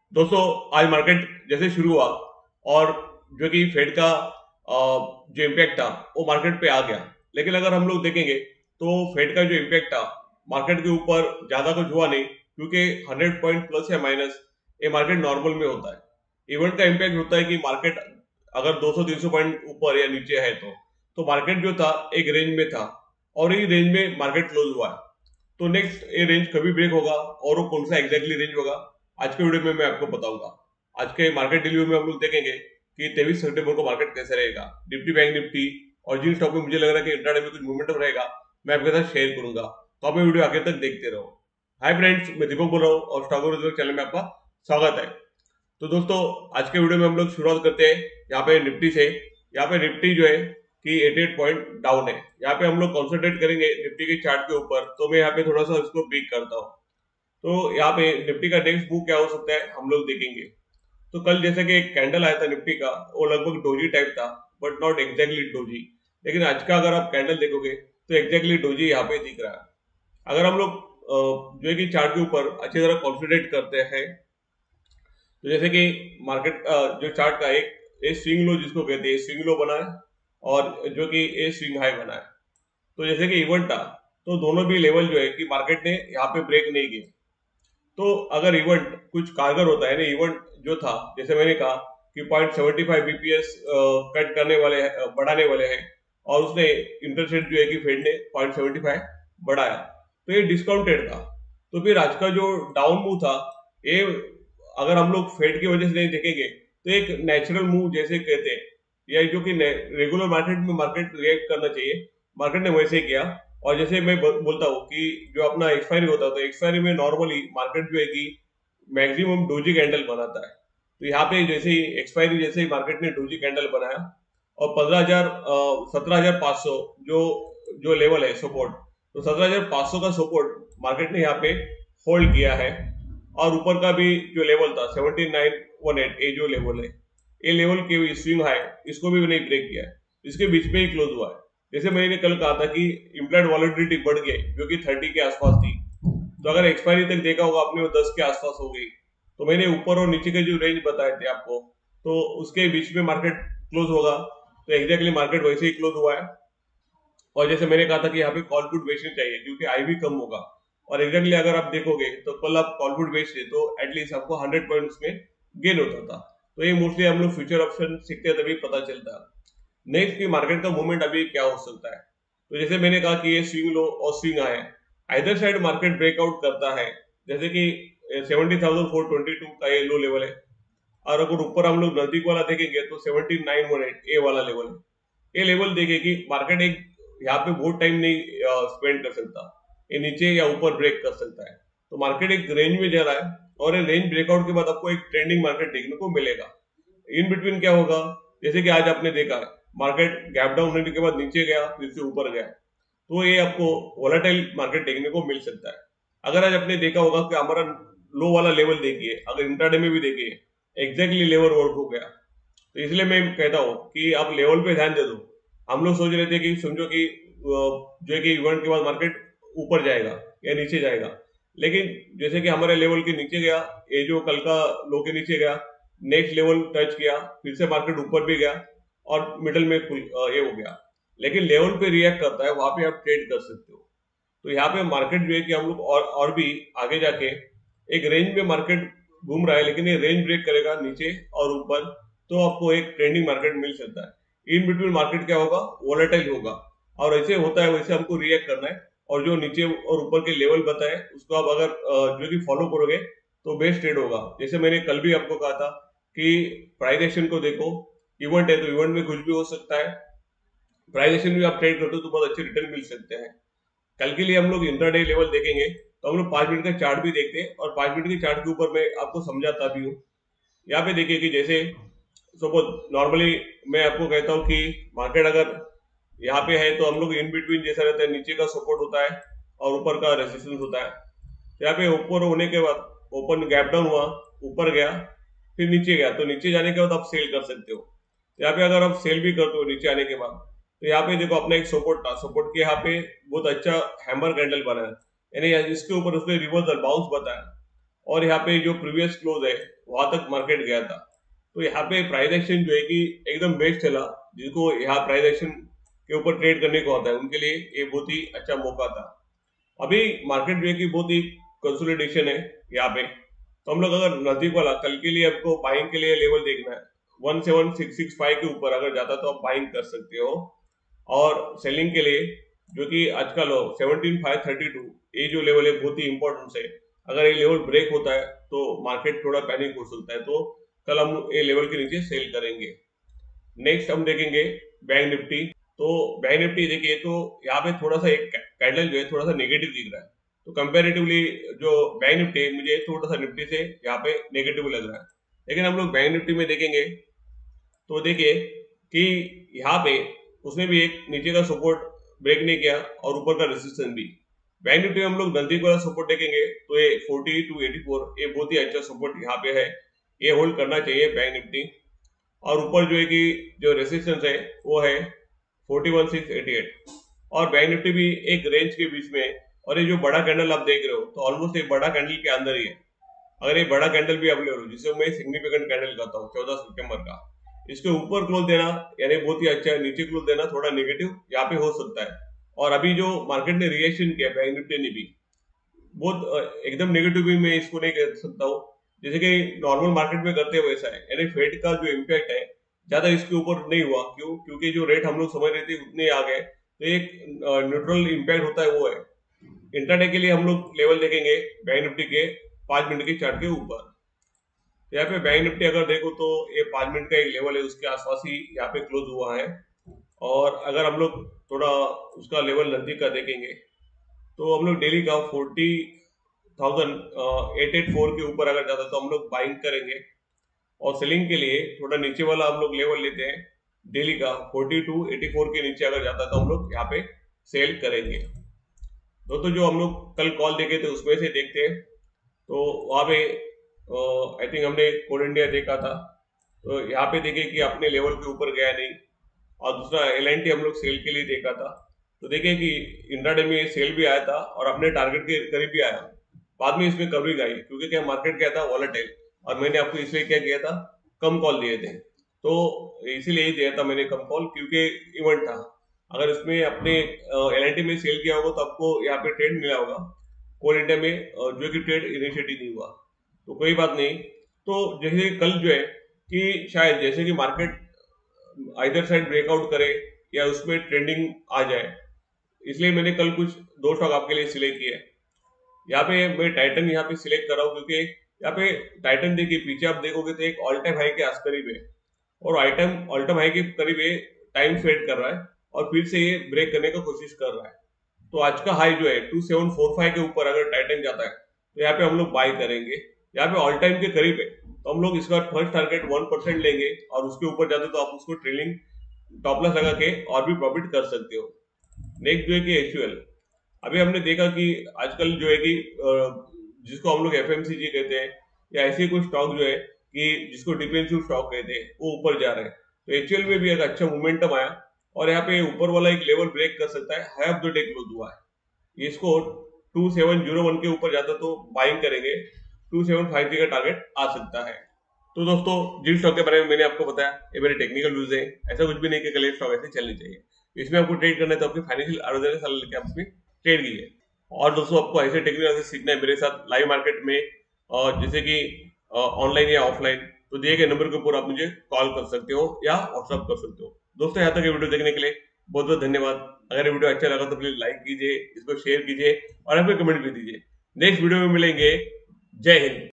दोस्तों, आज मार्केट जैसे शुरू हुआ और जो कि फेड का जो इम्पैक्ट था वो मार्केट पे आ गया। लेकिन अगर हम लोग देखेंगे तो फेड का जो इम्पैक्ट था मार्केट के ऊपर ज़्यादा कुछ हुआ नहीं, क्योंकि 100 पॉइंट प्लस या माइनस ये मार्केट नॉर्मल में होता है। इवेंट का इम्पैक्ट होता है कि मार्केट अगर 200-300 पॉइंट ऊपर या नीचे है तो मार्केट जो था एक रेंज में था और ये रेंज में मार्केट क्लोज हुआ है। तो नेक्स्ट ये रेंज कभी ब्रेक होगा और वो कौन सा एग्जैक्टली रेंज होगा, आज के वीडियो में मैं आपको बताऊंगा। आज के मार्केट रिव्यू में हम लोग देखेंगे कि 23 सितंबर को मार्केट कैसे रहेगा, निफ्टी बैंक निफ्टी और जिन स्टॉक में मुझे लग रहा है कि इंट्राडे में कुछ मोमेंटम रहेगा मैं आपके साथ शेयर करूंगा। तो आप ये वीडियो आगे तक देखते रहो। हाय फ्रेंड्स, मैं दीपक बोल रहा हूँ और स्टॉक रिजर्व चैनल में आपका स्वागत है। तो दोस्तों, आज के वीडियो में हम लोग शुरुआत करते हैं यहाँ पे निफ्टी से। यहाँ पे निफ्टी जो है कि 88 पॉइंट डाउन है। यहाँ पे हम लोग कॉन्सेंट्रेट करेंगे निफ्टी के चार्ट के ऊपर, तो मैं यहाँ पे थोड़ा सा इसको पिक करता हूँ। तो यहाँ पे निफ्टी का नेक्स्ट मूव क्या हो सकता है हम लोग देखेंगे। तो कल जैसे कि एक कैंडल आया था निफ्टी का, वो लगभग डोजी टाइप था बट नॉट एग्जैक्टली डोजी। लेकिन आज का अगर आप कैंडल देखोगे तो एग्जैक्टली डोजी यहाँ पे दिख रहा है। अगर हम लोग जो है कि चार्ट के ऊपर अच्छी तरह कॉन्सेंट्रेट करते हैं तो जैसे कि मार्केट जो चार्ट का एक ए स्विंग लो जिसको कहते हैं, स्विंग लो बना है और जो कि ए स्विंग हाई बना है। तो जैसे कि इवेंट था तो दोनों भी लेवल जो है कि मार्केट ने यहाँ पे ब्रेक नहीं किए। तो अगर इवेंट कुछ कारगर होता है ना, इवेंट जो था जैसे मैंने कहा कि 0.75 बीपीएस कट करने वाले हैं, बढ़ाने वाले हैं, और उसने इंटरेस्ट रेट जो है कि फेड ने 0.75 बढ़ाया, तो ये डिस्काउंटेड था। तो फिर आज का जो डाउन मूव था ये अगर हम लोग फेड की वजह से नहीं देखेंगे तो एक नेचुरल मूव जैसे कहते हैं, या जो कि रेगुलर मार्केट में मार्केट रिएक्ट करना चाहिए, मार्केट ने वैसे किया। और जैसे मैं बोलता हूँ कि जो अपना एक्सपायरी होता है तो एक्सपायरी में नॉर्मली मार्केट जो है कि मैक्सिमम डोजी कैंडल बनाता है। तो यहाँ पे जैसे ही एक्सपायरी जैसे ही मार्केट ने डोजी कैंडल बनाया और 17,500 जो जो लेवल है सपोर्ट, तो 17,500 का सपोर्ट मार्केट ने यहाँ पे होल्ड किया है। और ऊपर का भी जो लेवल था 7918, ये जो लेवल है ये लेवल के स्विंग हाई, इसको भी नहीं ब्रेक किया है, इसके बीच में ही क्लोज हुआ है। जैसे मैंने कल कहा था कि इम्प्लाइड वॉलिटिलिटी बढ़ गई जो कि 30 के आसपास थी। तो अगर एक्सपायरी तक देखा होगा आपने वो 10 के आसपास हो गई। तो मैंने ऊपर और नीचे के जो रेंज बताए थे आपको, तो उसके बीच में मार्केट क्लोज होगा। तो एग्जैक्टली मार्केट वैसे ही क्लोज हुआ है। और जैसे मैंने कहा था कि यहाँ पे कॉल पुट बेचनी चाहिए क्योंकि आई भी कम होगा। और एग्जैक्टली अगर आप देखोगे तो कल आप कॉल पुट बेचते तो एटलीस्ट आपको 100 पॉइंट में गेन होता था। तो ये मोस्टली हम लोग फ्यूचर ऑप्शन सीखते हैं तभी पता चलता है। नेक्स्ट की मार्केट का मूवमेंट अभी क्या हो सकता है। तो जैसे मैंने कहा कि ये स्विंग लो और स्विंग आए, आइदर साइड मार्केट ब्रेकआउट करता है। जैसे कि 70,422 का ये लो लेवल है, और अगर ऊपर हम लोग नजदीक वाला देखेंगे तो 7918 ए वाला लेवल है। ये लेवल देखे कि मार्केट एक यहाँ पे बहुत टाइम नहीं स्पेंड कर सकता, ये नीचे या ऊपर ब्रेक कर सकता है। तो मार्केट एक रेंज में जा रहा है और ये रेंज ब्रेकआउट के बाद आपको एक ट्रेंडिंग मार्केट देखने को मिलेगा। इन बिटवीन क्या होगा, जैसे कि आज आपने देखा मार्केट गैप डाउन होने के बाद नीचे गया फिर से ऊपर गया, तो ये आपको वोलेटाइल मार्केट देखने को मिल सकता है। अगर आज आपने देखा होगा कि हमारा लो वाला लेवल देखिए, अगर इंट्राडे में भी देखिए एग्जैक्टली लेवल वर्क हो गया। तो इसलिए मैं कहता हूँ कि आप लेवल पे ध्यान दे दो। हम लोग सोच रहे थे कि समझो कि जो है कि इवेंट के बाद मार्केट ऊपर जाएगा या नीचे जाएगा, लेकिन जैसे कि हमारे लेवल के नीचे गया, ये जो कल का लो के नीचे गया, नेक्स्ट लेवल टच किया, फिर से मार्केट ऊपर भी गया और मिडल में ये हो गया। लेकिन लेवल पे रिएक्ट करता है, वहां पे आप ट्रेड कर सकते हो। तो यहाँ पे मार्केट जो है कि हम लोग और भी आगे जाके एक रेंज में मार्केट घूम रहा है, लेकिन ये रेंज ब्रेक करेगा नीचे और ऊपर तो आपको एक ट्रेंडिंग मार्केट मिल सकता है। इन बिटवीन मार्केट क्या होगा, वोलेटाइल होगा, और ऐसे होता है वैसे हमको रिएक्ट करना है। और जो नीचे और ऊपर के लेवल बताए उसको आप अगर जो कि फॉलो करोगे तो बेस्ट ट्रेड होगा। जैसे मैंने कल भी आपको कहा था कि प्राइस एक्शन को देखो, इवेंट है तो इवेंट में कुछ भी हो सकता है, प्राइस एक्शन भी आप ट्रेड करते हो तो बहुत अच्छे रिटर्न मिल सकते हैं। कल के लिए हम लोग इंट्राडे लेवल देखेंगे तो हम लोग 5 मिनट का चार्ट भी देखते हैं और 5 मिनट के चार्ट के ऊपर मैं आपको समझाता भी हूँ। यहाँ पे देखिए कि जैसे सपोज नॉर्मली मैं आपको कहता हूँ कि मार्केट अगर यहाँ पे है तो हम लोग इन बिटवीन जैसा रहता है, नीचे का सपोर्ट होता है और ऊपर का रेजिस्टेंस होता है। तो यहाँ पे ऊपर होने के बाद ओपन गैप डाउन हुआ, ऊपर गया फिर नीचे गया, तो नीचे जाने के बाद आप सेल कर सकते हो। यहाँ पे अगर आप सेल भी करते हो नीचे आने के बाद, तो यहाँ पे देखो अपना एक सपोर्ट था, सपोर्ट के यहाँ पे बहुत अच्छा हैमर कैंडल बना है, यानी इसके ऊपर उसने रिवर्सल बाउंस बताया। और यहाँ पे जो प्रीवियस क्लोज है वहां तक मार्केट गया था। तो यहाँ पे प्राइस एक्शन जो है कि एकदम बेस्ट चला। जिनको यहाँ प्राइस एक्शन के ऊपर ट्रेड करने को आता है उनके लिए ये बहुत ही अच्छा मौका था। अभी मार्केट जो है कि बहुत ही कंसोलिडेशन है यहाँ पे। तो हम लोग अगर नजदीक वाला कल के लिए आपको बाइंग के लिए लेवल देखना है, 17665 के ऊपर अगर जाता तो आप बाइंग कर सकते हो। और सेलिंग के लिए जो कि आज का लो 17532, ये जो लेवल है बहुत ही इंपॉर्टेंट है। अगर ये लेवल ब्रेक होता है तो मार्केट थोड़ा पैनिक हो सकता है, तो कल हम ये लेवल के नीचे सेल करेंगे। नेक्स्ट हम देखेंगे बैंक निफ्टी। तो बैंक निफ्टी देखिए तो यहाँ पे थोड़ा सा एक कैंडल जो है थोड़ा सा नेगेटिव दिख रहा है। तो कंपेरेटिवली जो बैंक निफ्टी है मुझे थोड़ा सा निफ्टी से यहाँ पे नेगेटिव लग रहा है। लेकिन हम लोग बैंक निफ्टी में देखेंगे तो देखिए कि यहाँ पे उसने भी एक नीचे का सपोर्ट ब्रेक नहीं किया और ऊपर का रेजिस्टेंस भी। बैंक निफ्टी में हम लोग नजदीक वाला सपोर्ट देखेंगे तो ये 40 to 84, ये बहुत ही अच्छा सपोर्ट यहाँ पे है, ये होल्ड करना चाहिए बैंक निफ्टी। और ऊपर जो है कि जो रेजिस्टेंस है वो है 41688। और बैंक निफ्टी भी एक रेंज के बीच में है। और ये जो बड़ा कैंडल आप देख रहे हो तो ऑलमोस्ट एक बड़ा कैंडल के अंदर ही है। अगर ये बड़ा कैंडल भी अवेलेबल हो, जिसे मैं सिग्निफिकेंट कैंडल कहता हूँ 14 सितंबर का, इसके ऊपर क्लोज देना यानी बहुत ही अच्छा है, नीचे क्लोज देना थोड़ा नेगेटिव यहाँ पे हो सकता है। और अभी जो मार्केट ने रिएक्शन किया बैंक निफ्टी ने भी बहुत एकदम नेगेटिव भी मैं इसको नहीं कह सकता हूँ, जैसे कि नॉर्मल मार्केट में करते हैं वैसा है। यानी फेड का जो इम्पैक्ट है ज्यादा इसके ऊपर नहीं हुआ। क्यों? क्योंकि जो रेट हम लोग समझ रहे थे उतने आ गए, तो एक न्यूट्रल इम्पैक्ट होता है वो है। इंट्राडे के लिए हम लोग लेवल देखेंगे बैंक निफ्टी के 5 मिनट के चार्ट के ऊपर। यहाँ पे बैंक निफ्टी अगर देखो तो ये 5 मिनट का एक लेवल है, उसके आसपास ही यहाँ पे क्लोज हुआ है। और अगर हम लोग थोड़ा उसका लेवल नजदीक का देखेंगे तो हम लोग डेली का 40,884 के ऊपर अगर जाता तो हम लोग बाइंग करेंगे। और सेलिंग के लिए थोड़ा नीचे वाला हम लोग लेवल लेते हैं डेली का 4284 के नीचे अगर जाता तो हम लोग यहाँ पे सेल करेंगे। दोस्तों जो हम लोग कल कॉल देखे थे उसमें से देखते हैं तो वहाँ पे आई थिंक हमने कोल इंडिया देखा था। तो यहाँ पे देखिए कि अपने लेवल के ऊपर गया नहीं। और दूसरा एल हम लोग सेल के लिए देखा था। तो देखिए कि इंट्राडे में सेल भी आया था और अपने टारगेट के करीब भी आया। बाद में इसमें कवरिंग आई क्योंकि क्या मार्केट क्या था वॉलेटाइल, और मैंने आपको इसलिए क्या किया था, कम कॉल दिए थे। तो इसीलिए ही दिया था मैंने कम कॉल, क्योंकि इवेंट था। अगर इसमें अपने एल में सेल किया होगा तो आपको यहाँ पे ट्रेड मिला होगा। कोल इंडिया में जो कि ट्रेड इनिशिएटिव नहीं हुआ, तो कोई बात नहीं। तो जैसे कल जो है कि शायद जैसे कि मार्केट आइदर साइड ब्रेकआउट करे या उसमें ट्रेंडिंग आ जाए, इसलिए मैंने कल कुछ दो स्टॉक आपके लिए सिलेक्ट किए। यहाँ पे मैं टाइटन यहाँ पे सिलेक्ट कर रहा हूँ क्योंकि यहाँ पे टाइटन देखिए पीछे आप देखोगे तो एक ऑल टाइम हाई के आस करीब है, और आइटम ऑल टाइम हाई के करीब ये टाइम स्वेट कर रहा है और फिर से ये ब्रेक करने की कोशिश कर रहा है। तो आज का हाई जो है 2745 के ऊपर अगर टाइटन जाता है तो यहाँ पे हम लोग बाय करेंगे। यहाँ पे ऑल टाइम के करीब है तो हम लोग इसका फर्स्ट टारगेट 1% लेंगे, और उसके ऊपर जाते तो आप उसको ट्रेलिंग टॉप लॉस लगा के और भी प्रॉफिट कर सकते हो। नेक्स्ट जो है कि एचयूएल। अभी हमने देखा कि आजकल जो है कि जिसको हम लोग एफएमसीजी कहते हैं या ऐसे कुछ स्टॉक जो है कि जिसको डिफेंसिव स्टॉक कहते हैं वो ऊपर जा रहे हैं। तो एचयूएल में भी एक अच्छा मोमेंटम आया और यहाँ पे ऊपर वाला एक लेवल ब्रेक कर सकता है, high of the day close हुआ है। इसको 2701 के ऊपर जाता तो बाइंग करेंगे, 2753 का टारगेट आ सकता है। तो दोस्तों जिन स्टॉक के बारे में मैंने आपको बताया ये मेरे टेक्निकल व्यूज है, ऐसा कुछ भी नहीं कि कल स्टॉक ऐसे चलनी चाहिए। इसमें आपको ट्रेड करना है तो आपके फाइनेंशियल एडवाइजर का सलाह लेके आप इसमें ट्रेड कीजिए। और दोस्तों आपको ऐसे टेक्निकल सीखना है मेरे साथ लाइव मार्केट में, जैसे कि ऑनलाइन या ऑफलाइन, तो दिए गए नंबर के ऊपर आप मुझे कॉल कर सकते हो या व्हाट्सअप कर सकते हो। दोस्तों यहाँ तक ये वीडियो देखने के लिए बहुत बहुत धन्यवाद। अगर ये वीडियो अच्छा लगा तो प्लीज लाइक कीजिए, इसको शेयर कीजिए और अपने कमेंट भी दीजिए। नेक्स्ट वीडियो में मिलेंगे। जय हिंद।